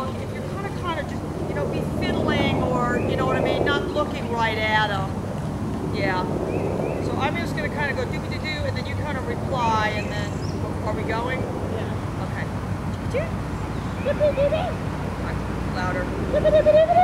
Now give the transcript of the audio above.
well, if you're kind of just, you know, be fiddling or, you know what I mean, not looking right at them. Yeah. So I'm just going to kind of go doo-doo-doo, and then you kind of reply, and then, are we going? Yeah. Okay. Louder.